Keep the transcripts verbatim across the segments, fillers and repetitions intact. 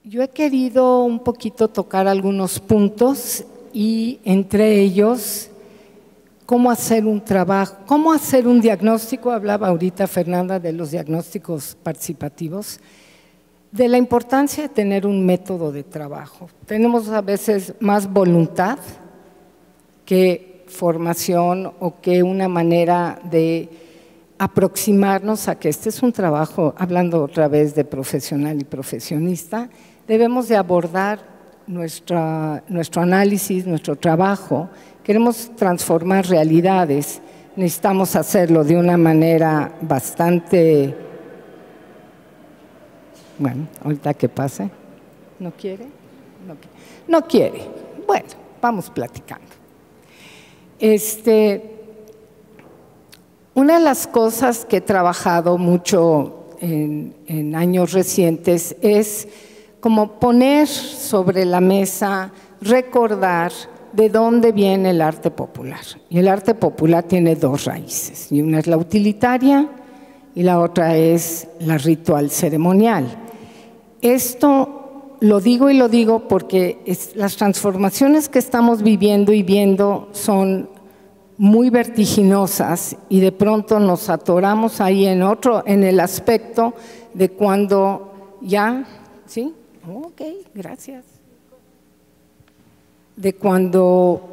yo he querido un poquito tocar algunos puntos y entre ellos cómo hacer un trabajo, cómo hacer un diagnóstico. Hablaba ahorita Fernanda de los diagnósticos participativos, de la importancia de tener un método de trabajo. Tenemos a veces más voluntad que formación o que una manera de aproximarnos a que este es un trabajo, hablando otra vez de profesional y profesionista, debemos de abordar nuestra, nuestro análisis, nuestro trabajo. Queremos transformar realidades, necesitamos hacerlo de una manera bastante… Bueno, ahorita que pase. ¿No quiere? No, no quiere. Bueno, vamos platicando. Este, una de las cosas que he trabajado mucho en, en años recientes es como poner sobre la mesa, recordar de dónde viene el arte popular. Y el arte popular tiene dos raíces, y una es la utilitaria y la otra es la ritual ceremonial. Esto lo digo y lo digo porque es, las transformaciones que estamos viviendo y viendo son muy vertiginosas y de pronto nos atoramos ahí en otro, en el aspecto de cuando ya, ¿sí? Ok, gracias. De cuando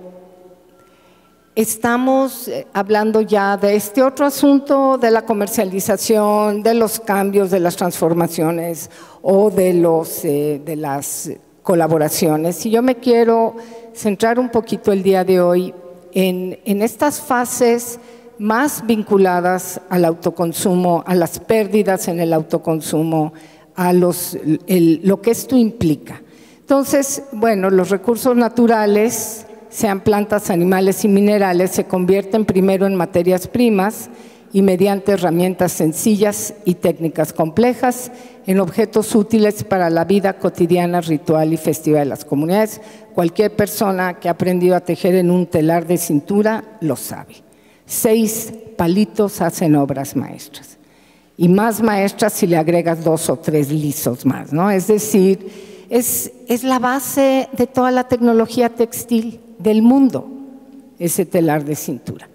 estamos hablando ya de este otro asunto de la comercialización, de los cambios, de las transformaciones o de, los, eh, de las colaboraciones. Y yo me quiero centrar un poquito el día de hoy en, en estas fases más vinculadas al autoconsumo, a las pérdidas en el autoconsumo, a los, el, lo que esto implica. Entonces, bueno, los recursos naturales, sean plantas, animales y minerales, se convierten primero en materias primas y mediante herramientas sencillas y técnicas complejas en objetos útiles para la vida cotidiana, ritual y festiva de las comunidades. Cualquier persona que ha aprendido a tejer en un telar de cintura lo sabe. Seis palitos hacen obras maestras. Y más maestras si le agregas dos o tres lisos más, ¿no? Es decir, es, es la base de toda la tecnología textil del mundo, ese telar de cintura.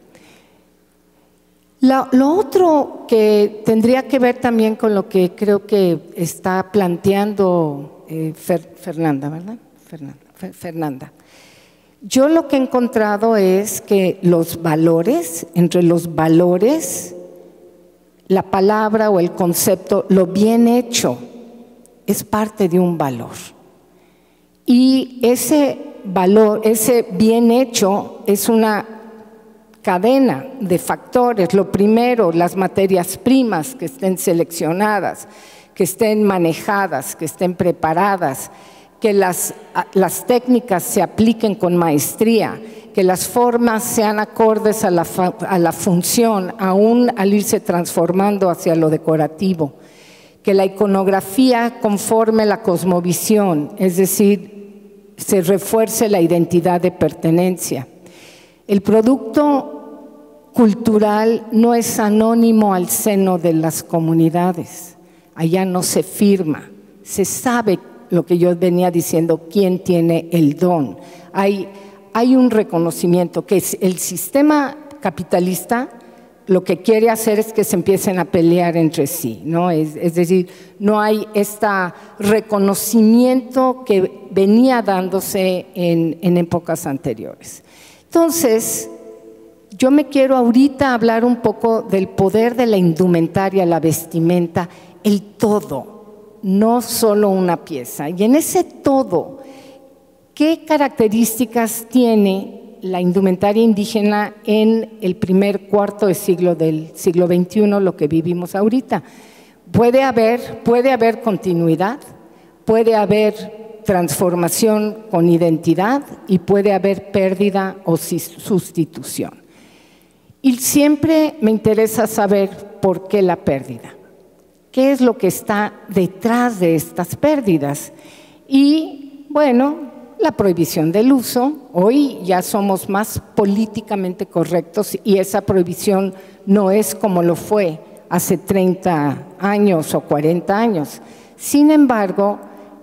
Lo, lo otro que tendría que ver también con lo que creo que está planteando eh, Fer, Fernanda, ¿verdad? Fernanda, Fer, Fernanda. Yo lo que he encontrado es que los valores, entre los valores, la palabra o el concepto, lo bien hecho, es parte de un valor. Y ese valor, ese bien hecho es una cadena de factores. Lo primero, las materias primas que estén seleccionadas, que estén manejadas, que estén preparadas, que las, las técnicas se apliquen con maestría, que las formas sean acordes a la, a la función, aún al irse transformando hacia lo decorativo, que la iconografía conforme la cosmovisión, es decir, se refuerce la identidad de pertenencia. El producto cultural no es anónimo al seno de las comunidades, allá no se firma, se sabe lo que yo venía diciendo, quién tiene el don. Hay, hay un reconocimiento que es el sistema capitalista lo que quiere hacer es que se empiecen a pelear entre sí, ¿no? Es, es decir, no hay este reconocimiento que venía dándose en, en épocas anteriores. Entonces, yo me quiero ahorita hablar un poco del poder de la indumentaria, la vestimenta, el todo, no solo una pieza. Y en ese todo, ¿qué características tiene la indumentaria indígena en el primer cuarto de siglo del siglo veintiuno, lo que vivimos ahorita? Puede haber, puede haber continuidad, puede haber transformación con identidad y puede haber pérdida o sustitución. Y siempre me interesa saber por qué la pérdida, qué es lo que está detrás de estas pérdidas. Y bueno, la prohibición del uso, hoy ya somos más políticamente correctos y esa prohibición no es como lo fue hace treinta años o cuarenta años. Sin embargo,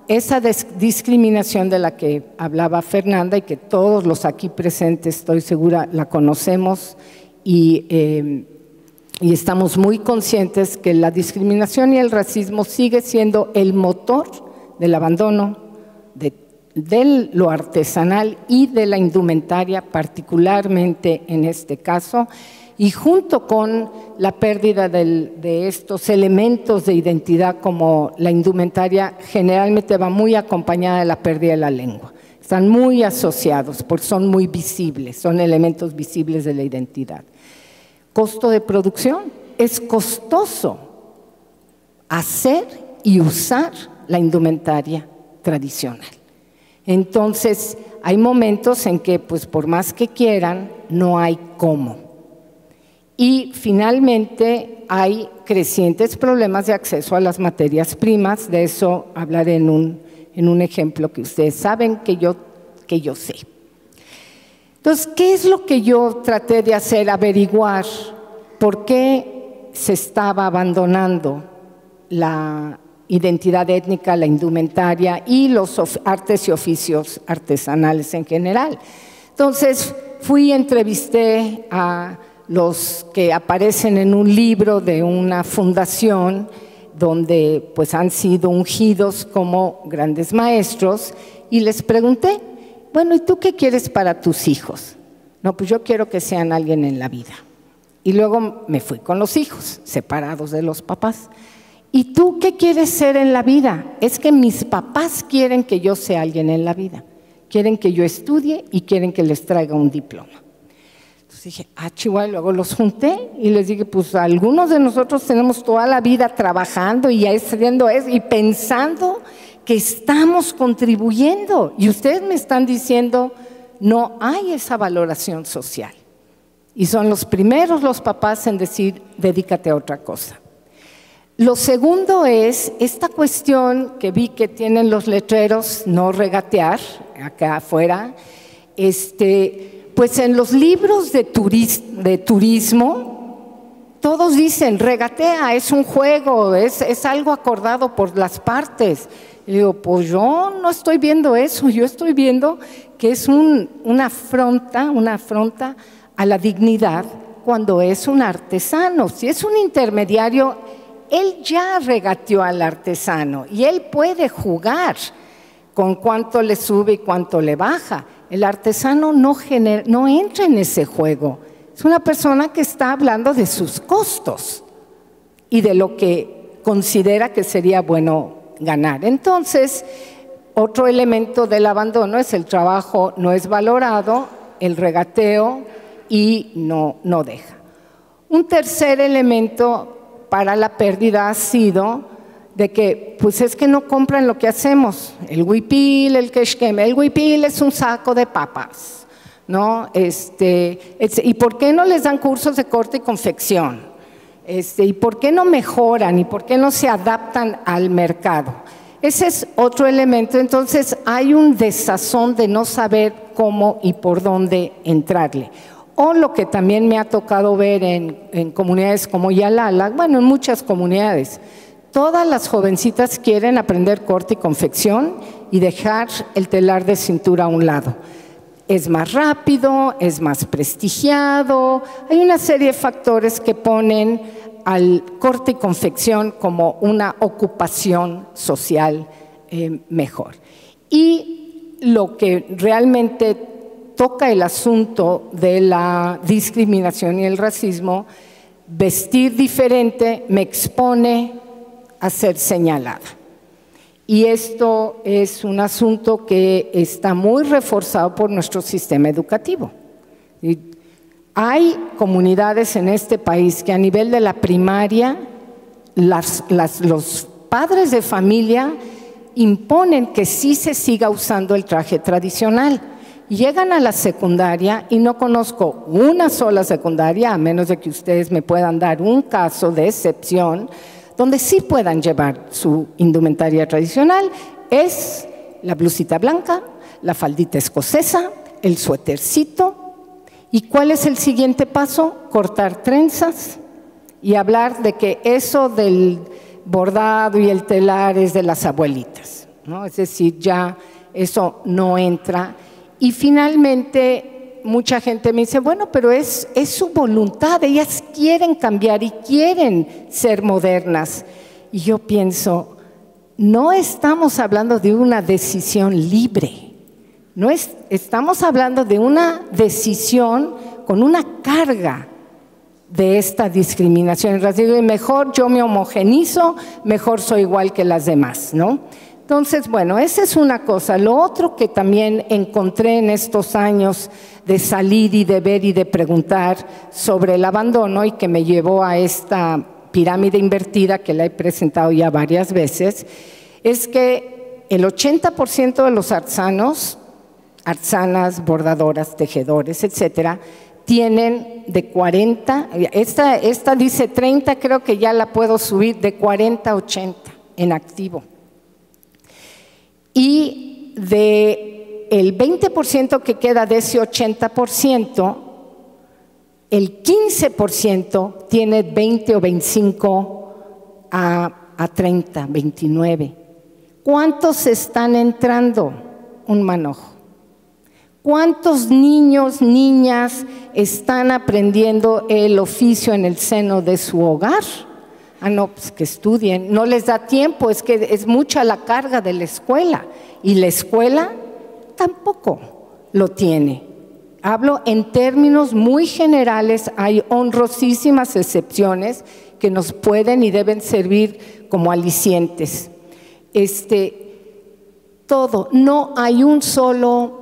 esa discriminación de la que hablaba Fernanda y que todos los aquí presentes, estoy segura, la conocemos y, eh, y estamos muy conscientes que la discriminación y el racismo sigue siendo el motor del abandono de, de lo artesanal y de la indumentaria, particularmente en este caso, y junto con la pérdida del, de estos elementos de identidad como la indumentaria, generalmente va muy acompañada de la pérdida de la lengua. Están muy asociados porque son muy visibles, son elementos visibles de la identidad. Costo de producción. Es costoso hacer y usar la indumentaria tradicional. Entonces, hay momentos en que, pues, por más que quieran, no hay cómo. Y finalmente hay crecientes problemas de acceso a las materias primas, de eso hablaré en un, en un ejemplo que ustedes saben que yo, que yo sé. Entonces, ¿qué es lo que yo traté de hacer? Averiguar por qué se estaba abandonando la identidad étnica, la indumentaria y los artes y oficios artesanales en general. Entonces, fui y entrevisté a los que aparecen en un libro de una fundación donde pues han sido ungidos como grandes maestros y les pregunté, bueno, ¿y tú qué quieres para tus hijos? No, pues yo quiero que sean alguien en la vida. Y luego me fui con los hijos, separados de los papás. ¿Y tú qué quieres ser en la vida? Es que mis papás quieren que yo sea alguien en la vida. Quieren que yo estudie y quieren que les traiga un diploma. Dije, ah, Chihuahua, y luego los junté y les dije, pues algunos de nosotros tenemos toda la vida trabajando y haciendo eso y pensando que estamos contribuyendo y ustedes me están diciendo, no hay esa valoración social. Y son los primeros los papás en decir, dedícate a otra cosa. Lo segundo es esta cuestión que vi que tienen los letreros, no regatear, acá afuera, este... Pues en los libros de, turis, de turismo, todos dicen, regatea, es un juego, es, es algo acordado por las partes. Y digo, pues yo no estoy viendo eso, yo estoy viendo que es un, una afronta, una afronta a la dignidad cuando es un artesano. Si es un intermediario, él ya regateó al artesano y él puede jugar con cuánto le sube y cuánto le baja. El artesano no, genera, no entra en ese juego. Es una persona que está hablando de sus costos y de lo que considera que sería bueno ganar. Entonces, otro elemento del abandono es el trabajo no es valorado, el regateo y no, no deja. Un tercer elemento para la pérdida ha sido de que, pues es que no compran lo que hacemos, el huipil, el quexquem. El huipil es un saco de papas, ¿no? Este, ¿y por qué no les dan cursos de corte y confección? Este, ¿y por qué no mejoran? ¿Y por qué no se adaptan al mercado? Ese es otro elemento. Entonces, hay un desazón de no saber cómo y por dónde entrarle. O lo que también me ha tocado ver en, en comunidades como Yalala, bueno, en muchas comunidades, todas las jovencitas quieren aprender corte y confección y dejar el telar de cintura a un lado. Es más rápido, es más prestigiado, hay una serie de factores que ponen al corte y confección como una ocupación social eh, mejor. Y lo que realmente toca el asunto de la discriminación y el racismo, vestir diferente me expone a ser señalada. Y esto es un asunto que está muy reforzado por nuestro sistema educativo. Y hay comunidades en este país que a nivel de la primaria, las, las, los padres de familia imponen que sí se siga usando el traje tradicional. Llegan a la secundaria y no conozco una sola secundaria, a menos de que ustedes me puedan dar un caso de excepción, donde sí puedan llevar su indumentaria tradicional, es la blusita blanca, la faldita escocesa, el suétercito. ¿Y cuál es el siguiente paso? Cortar trenzas y hablar de que eso del bordado y el telar es de las abuelitas. ¿no? Es decir, ya eso no entra. Y finalmente mucha gente me dice, bueno, pero es, es su voluntad, ellas quieren cambiar y quieren ser modernas. Y yo pienso, no estamos hablando de una decisión libre, no es, estamos hablando de una decisión con una carga de esta discriminación. Y mejor yo me homogenizo, mejor soy igual que las demás, ¿no? Entonces, bueno, esa es una cosa. Lo otro que también encontré en estos años de salir y de ver y de preguntar sobre el abandono y que me llevó a esta pirámide invertida que la he presentado ya varias veces, es que el ochenta por ciento de los artesanos, artesanas, bordadoras, tejedores, etcétera, tienen de cuarenta, esta, esta dice treinta, creo que ya la puedo subir, de cuarenta a ochenta en activo. Y de el veinte por ciento que queda de ese ochenta por ciento, el quince por ciento tiene veinte o veinticinco a, a treinta, veintinueve. ¿Cuántos están entrando? Un manojo. ¿Cuántos niños, niñas están aprendiendo el oficio en el seno de su hogar? Ah, no, pues que estudien, no les da tiempo, es que es mucha la carga de la escuela y la escuela tampoco lo tiene. Hablo en términos muy generales, hay honrosísimas excepciones que nos pueden y deben servir como alicientes. Este, todo, no hay un solo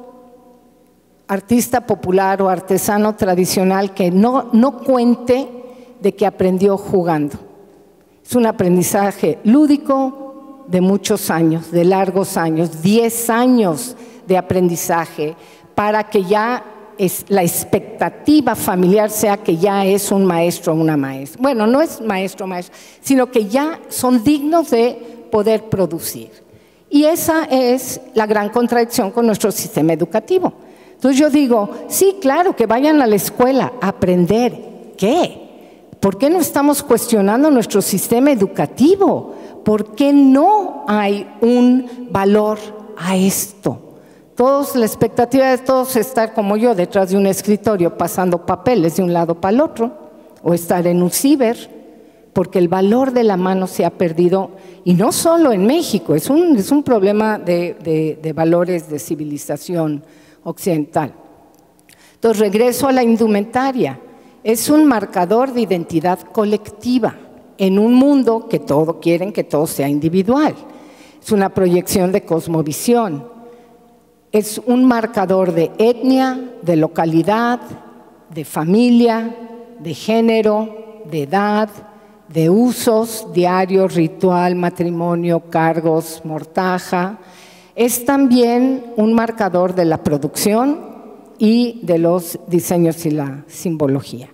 artista popular o artesano tradicional que no, no cuente de que aprendió jugando. Es un aprendizaje lúdico de muchos años, de largos años, diez años de aprendizaje para que ya es, la expectativa familiar sea que ya es un maestro o una maestra. Bueno, no es maestro o maestra, sino que ya son dignos de poder producir. Y esa es la gran contradicción con nuestro sistema educativo. Entonces yo digo, sí, claro, que vayan a la escuela a aprender. ¿Qué? ¿Por qué no estamos cuestionando nuestro sistema educativo? ¿Por qué no hay un valor a esto? Todos, la expectativa de todos es estar como yo, detrás de un escritorio, pasando papeles de un lado para el otro, o estar en un ciber, porque el valor de la mano se ha perdido, y no solo en México, es un, es un problema de, de, de valores de civilización occidental. Entonces, regreso a la indumentaria. Es un marcador de identidad colectiva en un mundo que todo quieren que todo sea individual. Es una proyección de cosmovisión. Es un marcador de etnia, de localidad, de familia, de género, de edad, de usos diarios, ritual, matrimonio, cargos, mortaja. Es también un marcador de la producción y de los diseños y la simbología.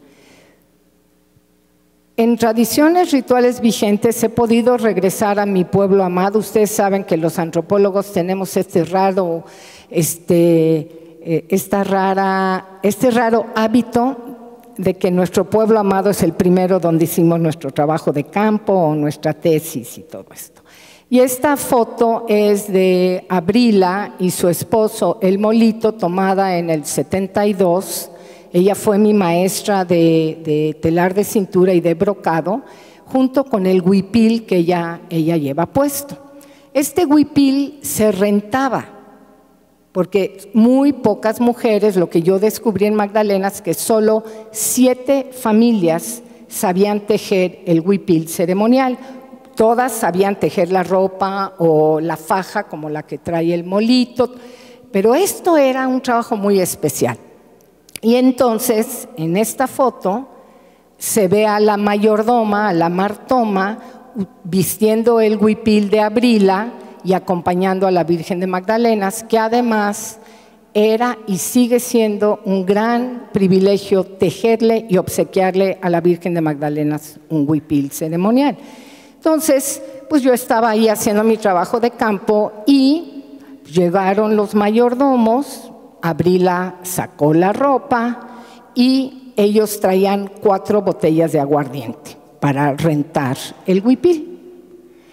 En tradiciones rituales vigentes he podido regresar a mi pueblo amado. Ustedes saben que los antropólogos tenemos este raro, este, eh, esta rara, este raro hábito de que nuestro pueblo amado es el primero donde hicimos nuestro trabajo de campo o nuestra tesis y todo esto. Y esta foto es de Abrila y su esposo, el Molito, tomada en el setenta y dos. Ella fue mi maestra de, de telar de cintura y de brocado, junto con el huipil que ella, ella lleva puesto. Este huipil se rentaba, porque muy pocas mujeres, lo que yo descubrí en Magdalena es que solo siete familias sabían tejer el huipil ceremonial. Todas sabían tejer la ropa o la faja como la que trae el Molito, pero esto era un trabajo muy especial. Y entonces, en esta foto, se ve a la mayordoma, a la martoma, vistiendo el huipil de Abrila y acompañando a la Virgen de Magdalena, que además era y sigue siendo un gran privilegio tejerle y obsequiarle a la Virgen de Magdalena un huipil ceremonial. Entonces, pues yo estaba ahí haciendo mi trabajo de campo y llegaron los mayordomos, Abrila sacó la ropa y ellos traían cuatro botellas de aguardiente para rentar el huipil.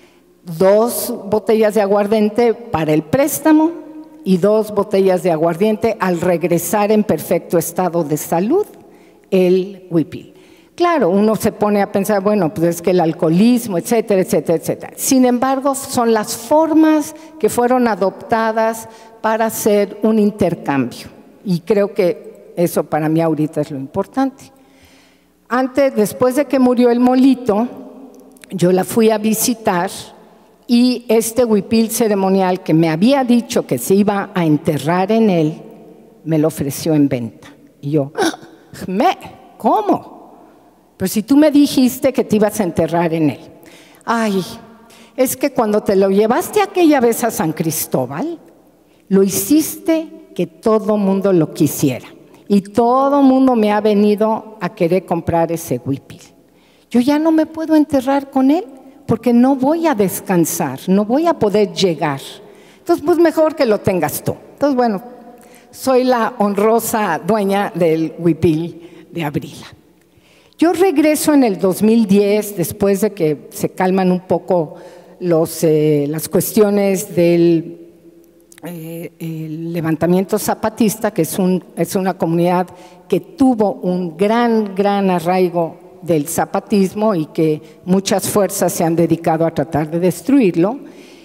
dos botellas de aguardiente para el préstamo y dos botellas de aguardiente al regresar en perfecto estado de salud el huipil. Claro, uno se pone a pensar, bueno, pues es que el alcoholismo, etcétera, etcétera, etcétera. Sin embargo, son las formas que fueron adoptadas para hacer un intercambio. Y creo que eso para mí ahorita es lo importante. Antes, después de que murió el Molito, yo la fui a visitar y este huipil ceremonial que me había dicho que se iba a enterrar en él, me lo ofreció en venta. Y yo, ¿me? ¿Cómo? Pero si tú me dijiste que te ibas a enterrar en él. Ay, es que cuando te lo llevaste aquella vez a San Cristóbal, lo hiciste que todo mundo lo quisiera. Y todo mundo me ha venido a querer comprar ese huipil. Yo ya no me puedo enterrar con él porque no voy a descansar, no voy a poder llegar. Entonces, pues mejor que lo tengas tú. Entonces, bueno, soy la honrosa dueña del huipil de Abrila. Yo regreso en el dos mil diez, después de que se calman un poco los, eh, las cuestiones del eh, el levantamiento zapatista, que es, un, es una comunidad que tuvo un gran, gran arraigo del zapatismo y que muchas fuerzas se han dedicado a tratar de destruirlo.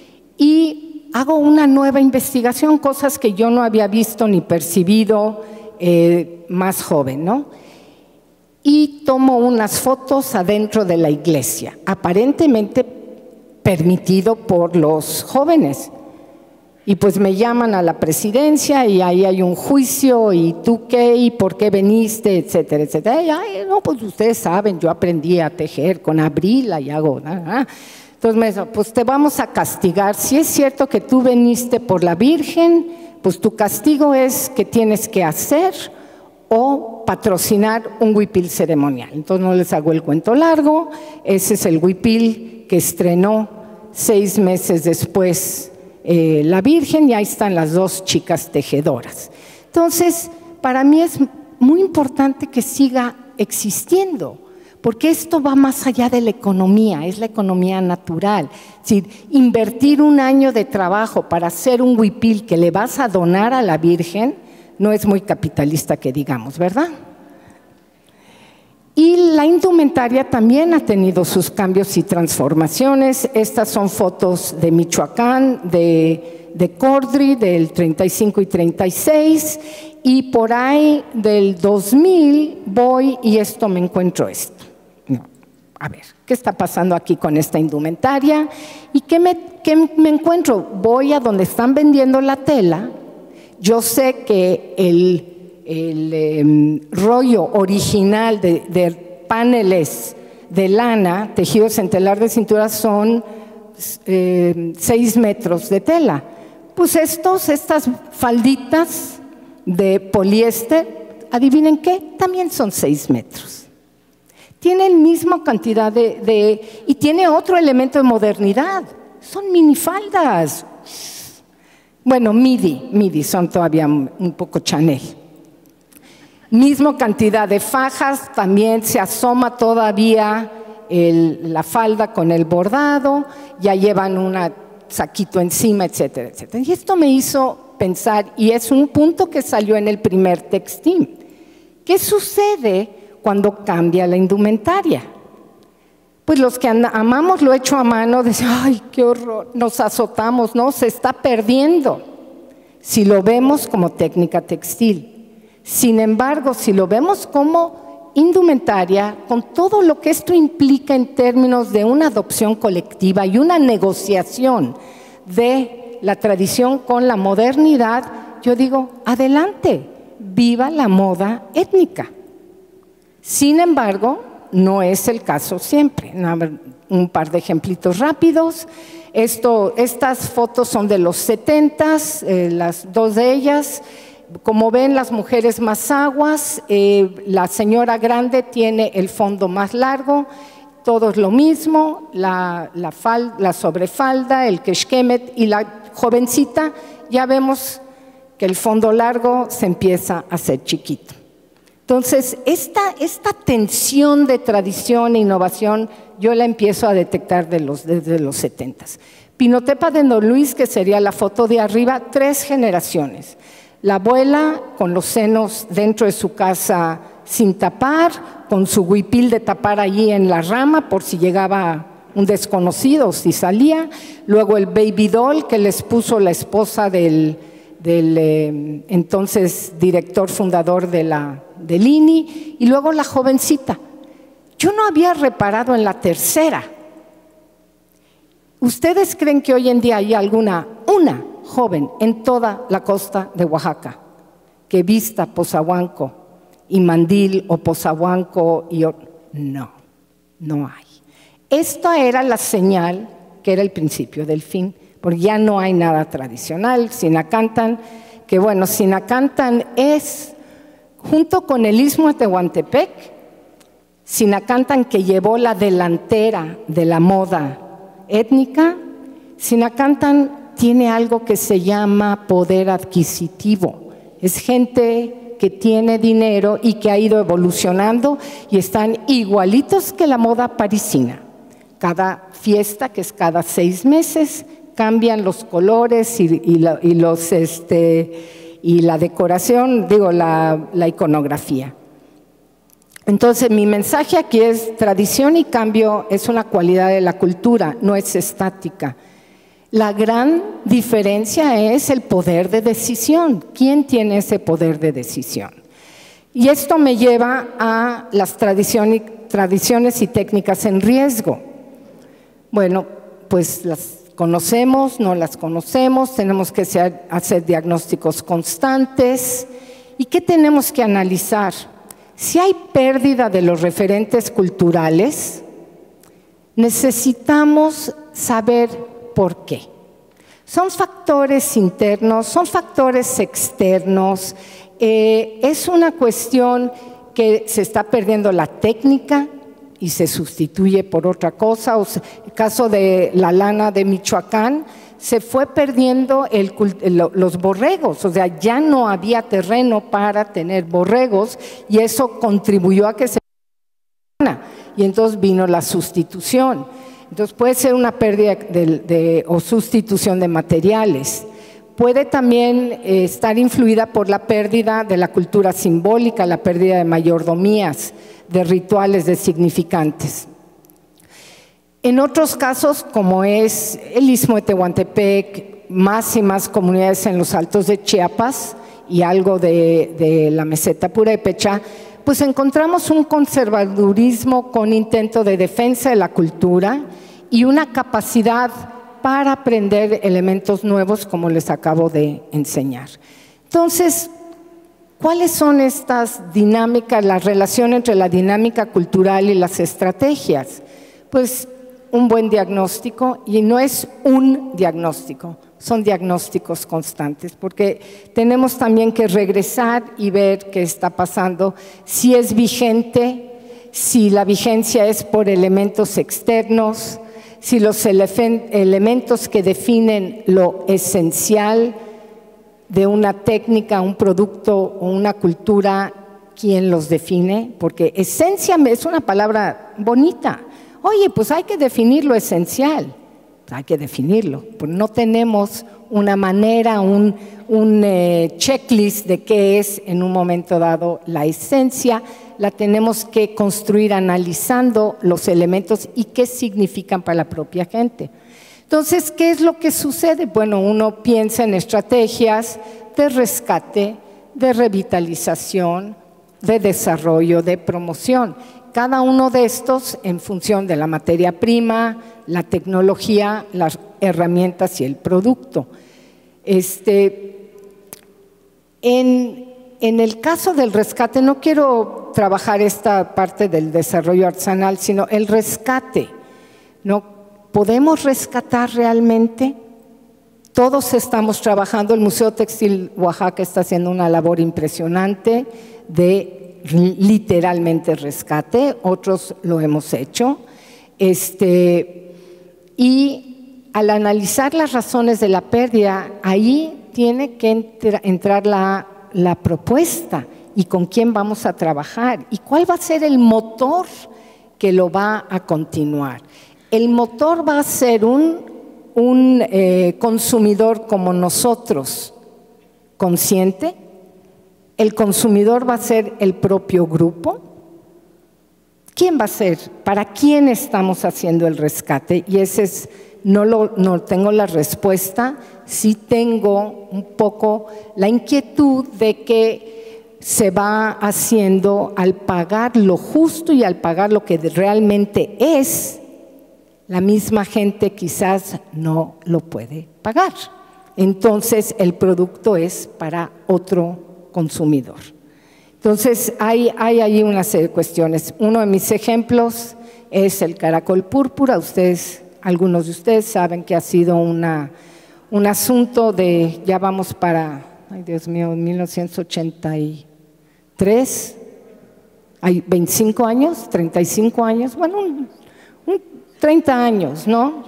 Y hago una nueva investigación, cosas que yo no había visto ni percibido eh, más joven, ¿no? Y tomo unas fotos adentro de la iglesia, aparentemente permitido por los jóvenes. Y pues me llaman a la presidencia y ahí hay un juicio, y tú qué, y por qué veniste, etcétera, etcétera. Y, ay, no, pues ustedes saben, yo aprendí a tejer con Abrila y hago... Ah. Entonces me dijo, pues te vamos a castigar. Si es cierto que tú viniste por la Virgen, pues tu castigo es que tienes que hacer o patrocinar un huipil ceremonial. Entonces no les hago el cuento largo, ese es el huipil que estrenó seis meses después eh, la Virgen, y ahí están las dos chicas tejedoras. Entonces, para mí es muy importante que siga existiendo, porque esto va más allá de la economía, es la economía natural. Es decir, invertir un año de trabajo para hacer un huipil que le vas a donar a la Virgen, no es muy capitalista que digamos, ¿verdad? Y la indumentaria también ha tenido sus cambios y transformaciones. Estas son fotos de Michoacán, de, de Cordri, del treinta y cinco y treinta y seis, y por ahí del dos mil voy y esto me encuentro esto. No, a ver, ¿qué está pasando aquí con esta indumentaria? ¿Y qué me, qué me encuentro? Voy a donde están vendiendo la tela. Yo sé que el, el eh, rollo original de, de paneles de lana tejidos en telar de cintura son eh, seis metros de tela. Pues estos, estas falditas de poliéster, adivinen qué, también son seis metros. Tiene la misma cantidad de, de... y tiene otro elemento de modernidad, son minifaldas. Bueno, midi, midi, son todavía un poco Chanel. Mismo cantidad de fajas, también se asoma todavía el, la falda con el bordado, ya llevan un saquito encima, etcétera, etcétera. Y esto me hizo pensar, y es un punto que salió en el primer textil. ¿Qué sucede cuando cambia la indumentaria? Pues los que amamos lo hecho a mano, decimos, ay, qué horror, nos azotamos, no, se está perdiendo. Si lo vemos como técnica textil. Sin embargo, si lo vemos como indumentaria, con todo lo que esto implica en términos de una adopción colectiva y una negociación de la tradición con la modernidad, yo digo, adelante, viva la moda étnica. Sin embargo, no es el caso siempre. Un par de ejemplitos rápidos. Esto, estas fotos son de los setentas, eh, las dos de ellas. Como ven, las mujeres más aguas, eh, la señora grande tiene el fondo más largo, todo es lo mismo, la, la, fal, la sobrefalda, el keshkemet, y la jovencita, ya vemos que el fondo largo se empieza a hacer chiquito. Entonces, esta, esta tensión de tradición e innovación yo la empiezo a detectar de los, desde los setentas. Pinotepa de Don Luis, que sería la foto de arriba, tres generaciones. La abuela con los senos dentro de su casa sin tapar, con su huipil de tapar allí en la rama por si llegaba un desconocido, si salía. Luego el baby doll que les puso la esposa del, del eh, entonces director fundador de la, del I N I, y luego la jovencita. Yo no había reparado en la tercera. ¿Ustedes creen que hoy en día hay alguna, una joven en toda la costa de Oaxaca que vista Pozahuanco y mandil o Pozahuanco? Y no, no hay. Esta era la señal que era el principio del fin, porque ya no hay nada tradicional. Sinacantan, que bueno, Sinacantan es, junto con el Istmo de Tehuantepec, Sinacantan, que llevó la delantera de la moda étnica. Sinacantan tiene algo que se llama poder adquisitivo. Es gente que tiene dinero y que ha ido evolucionando y están igualitos que la moda parisina. Cada fiesta, que es cada seis meses, cambian los colores y, y, la, y, los, este, y la decoración, digo, la, la iconografía. Entonces, mi mensaje aquí es: tradición y cambio es una cualidad de la cultura, no es estática. La gran diferencia es el poder de decisión. ¿Quién tiene ese poder de decisión? Y esto me lleva a las tradiciones, tradiciones y técnicas en riesgo. Bueno, pues las conocemos, no las conocemos, tenemos que hacer, hacer diagnósticos constantes. ¿Y qué tenemos que analizar? Si hay pérdida de los referentes culturales, necesitamos saber por qué. Son factores internos, son factores externos. Eh, es una cuestión que se está perdiendo la técnica y se sustituye por otra cosa. O sea, el caso de la lana de Michoacán, se fue perdiendo el, el, los borregos, o sea, ya no había terreno para tener borregos y eso contribuyó a que se... Y entonces vino la sustitución. Entonces puede ser una pérdida de, de, o sustitución de materiales. Puede también eh, estar influida por la pérdida de la cultura simbólica, la pérdida de mayordomías, de rituales, de significantes. En otros casos, como es el Istmo de Tehuantepec, más y más comunidades en los altos de Chiapas y algo de, de la meseta purépecha, pues encontramos un conservadurismo con intento de defensa de la cultura y una capacidad para aprender elementos nuevos, como les acabo de enseñar. Entonces, ¿cuáles son estas dinámicas, la relación entre la dinámica cultural y las estrategias? Pues un buen diagnóstico, y no es un diagnóstico, son diagnósticos constantes, porque tenemos también que regresar y ver qué está pasando, si es vigente, si la vigencia es por elementos externos, si los elementos que definen lo esencial de una técnica, un producto o una cultura, ¿quién los define? Porque esencia es una palabra bonita. Oye, pues hay que definir lo esencial, hay que definirlo, pues no tenemos una manera, un, un eh, checklist de qué es en un momento dado la esencia, la tenemos que construir analizando los elementos y qué significan para la propia gente. Entonces, ¿qué es lo que sucede? Bueno, uno piensa en estrategias de rescate, de revitalización, de desarrollo, de promoción. Cada uno de estos en función de la materia prima, la tecnología, las herramientas y el producto. Este, en, en el caso del rescate, no quiero trabajar esta parte del desarrollo artesanal, sino el rescate. ¿No? ¿Podemos rescatar realmente? Todos estamos trabajando, el Museo Textil Oaxaca está haciendo una labor impresionante de literalmente rescate, otros lo hemos hecho, este, y al analizar las razones de la pérdida, ahí tiene que entra, entrar la, la propuesta y con quién vamos a trabajar y cuál va a ser el motor que lo va a continuar. El motor va a ser un, un eh, consumidor como nosotros, consciente. El consumidor va a ser el propio grupo. ¿Quién va a ser? ¿Para quién estamos haciendo el rescate? Y ese es, no, lo, no tengo la respuesta, sí tengo un poco la inquietud de que se va haciendo al pagar lo justo y al pagar lo que realmente es, la misma gente quizás no lo puede pagar. Entonces el producto es para otro consumidor. Entonces, hay, hay ahí una serie de cuestiones. Uno de mis ejemplos es el caracol púrpura. Ustedes, algunos de ustedes saben que ha sido una, un asunto de, ya vamos para, ay Dios mío, mil novecientos ochenta y tres, hay veinticinco años, treinta y cinco años, bueno, un, un treinta años, ¿no?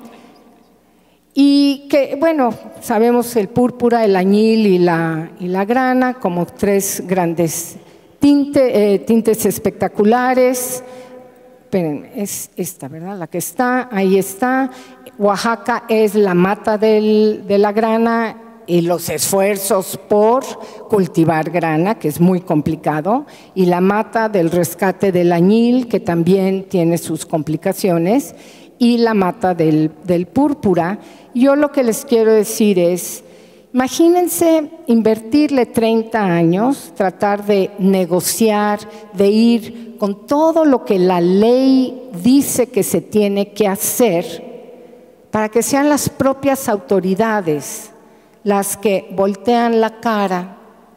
Y que, bueno, sabemos el púrpura, el añil y la, y la grana como tres grandes Tinte, eh, tintes espectaculares. Esperen, es esta, ¿verdad? La que está, ahí está. Oaxaca es la mata del, de la grana y los esfuerzos por cultivar grana, que es muy complicado, y la mata del rescate del añil, que también tiene sus complicaciones, y la mata del, del púrpura. Yo lo que les quiero decir es, imagínense invertirle treinta años, tratar de negociar, de ir con todo lo que la ley dice que se tiene que hacer para que sean las propias autoridades las que voltean la cara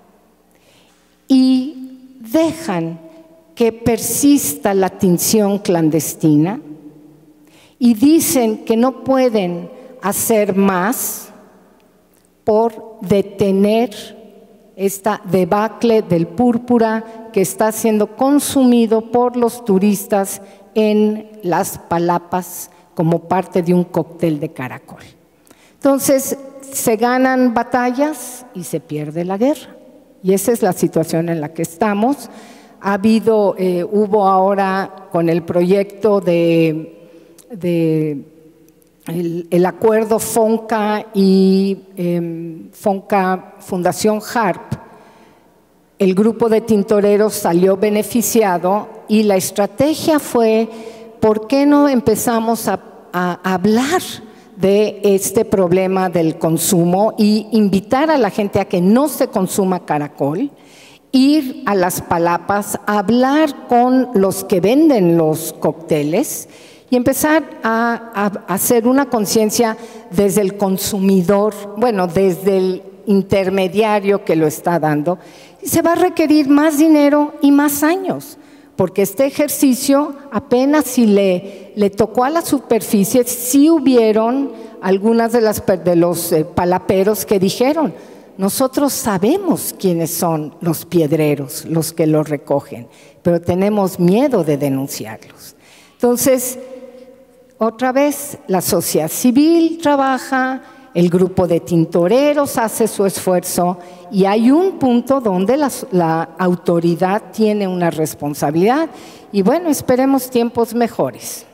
y dejan que persista la tinción clandestina y dicen que no pueden hacer más por detener esta debacle del púrpura que está siendo consumido por los turistas en las palapas como parte de un cóctel de caracol. Entonces, se ganan batallas y se pierde la guerra. Y esa es la situación en la que estamos. Ha habido, eh, hubo ahora con el proyecto de… de El, el acuerdo FONCA y eh, FONCA Fundación HARP, el grupo de tintoreros salió beneficiado y la estrategia fue, ¿por qué no empezamos a, a hablar de este problema del consumo y invitar a la gente a que no se consuma caracol, ir a las palapas, hablar con los que venden los cócteles y empezar a, a hacer una conciencia desde el consumidor, bueno, desde el intermediario que lo está dando. Y se va a requerir más dinero y más años, porque este ejercicio apenas si le, le tocó a la superficie, sí hubieron algunas de, las, de los eh, palaperos que dijeron, nosotros sabemos quiénes son los piedreros, los que los recogen, pero tenemos miedo de denunciarlos. Entonces, otra vez, la sociedad civil trabaja, el grupo de tintoreros hace su esfuerzo y hay un punto donde la, la autoridad tiene una responsabilidad y bueno, esperemos tiempos mejores.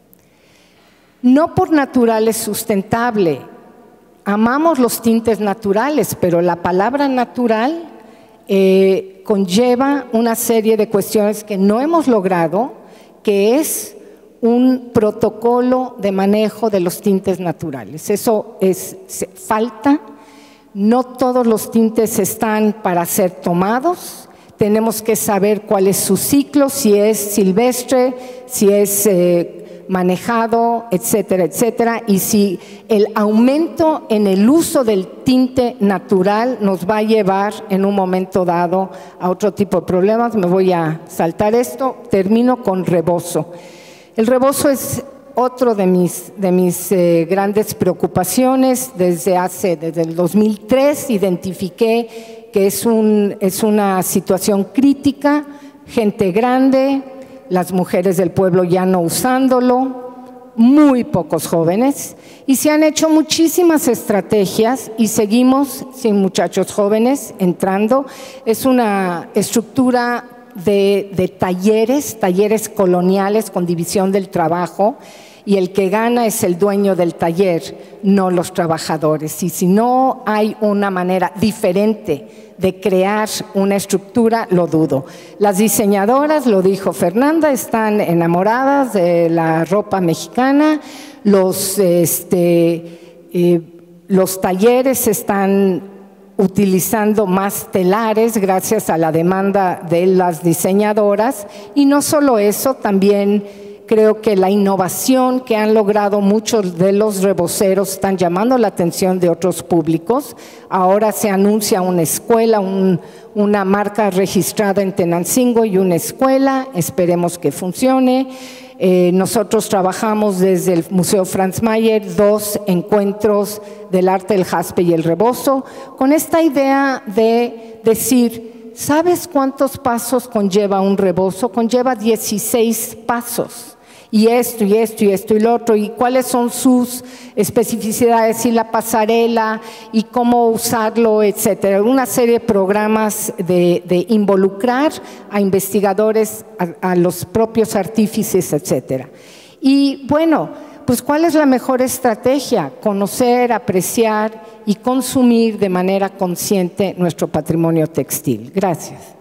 No por natural es sustentable, amamos los tintes naturales, pero la palabra natural eh, conlleva una serie de cuestiones que no hemos logrado, que es un protocolo de manejo de los tintes naturales. Eso es falta, no todos los tintes están para ser tomados, tenemos que saber cuál es su ciclo, si es silvestre, si es eh, manejado, etcétera, etcétera, y si el aumento en el uso del tinte natural nos va a llevar en un momento dado a otro tipo de problemas. Me voy a saltar esto, termino con rebozo. El rebozo es otro de mis, de mis eh, grandes preocupaciones. Desde hace, desde el dos mil tres identifiqué que es, un, es una situación crítica, gente grande, las mujeres del pueblo ya no usándolo, muy pocos jóvenes, y se han hecho muchísimas estrategias y seguimos sin muchachos jóvenes entrando. Es una estructura de, de talleres, talleres coloniales con división del trabajo, y el que gana es el dueño del taller, no los trabajadores. Y si no hay una manera diferente de crear una estructura, lo dudo. Las diseñadoras, lo dijo Fernanda, están enamoradas de la ropa mexicana, los, este, eh, los talleres están utilizando más telares gracias a la demanda de las diseñadoras, y no solo eso, también creo que la innovación que han logrado muchos de los reboceros están llamando la atención de otros públicos. Ahora se anuncia una escuela, un, una marca registrada en Tenancingo y una escuela, esperemos que funcione. Eh, nosotros trabajamos desde el Museo Franz Mayer dos encuentros del arte del jaspe y el rebozo, con esta idea de decir, ¿sabes cuántos pasos conlleva un rebozo? Conlleva dieciséis pasos. Y esto, y esto, y esto, y lo otro, y cuáles son sus especificidades, y la pasarela, y cómo usarlo, etcétera. Una serie de programas de, de involucrar a investigadores, a, a los propios artífices, etcétera. Y bueno, pues ¿cuál es la mejor estrategia? Conocer, apreciar y consumir de manera consciente nuestro patrimonio textil. Gracias.